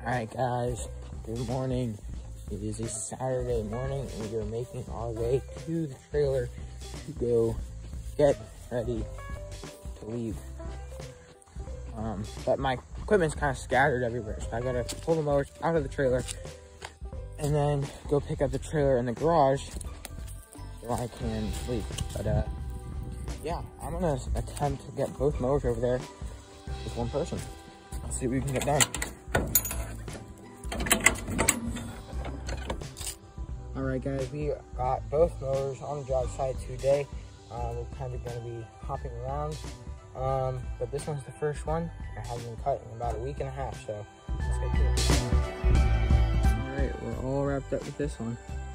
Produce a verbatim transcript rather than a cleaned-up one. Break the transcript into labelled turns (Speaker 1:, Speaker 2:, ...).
Speaker 1: Alright guys, good morning. It is a Saturday morning and we are making our way to the trailer to go get ready to leave. Um, but my equipment's kind of scattered everywhere, so I gotta pull the mowers out of the trailer and then go pick up the trailer in the garage so I can sleep. But uh, yeah, I'm gonna attempt to get both mowers over there with one person. Let's see what we can get done. All right, guys, we got both mowers on the job site today. Uh, we're kind of going to be hopping around, um, but this one's the first one. It hasn't been cut in about a week and a half, so let's get to it. All right, we're all wrapped up with this one.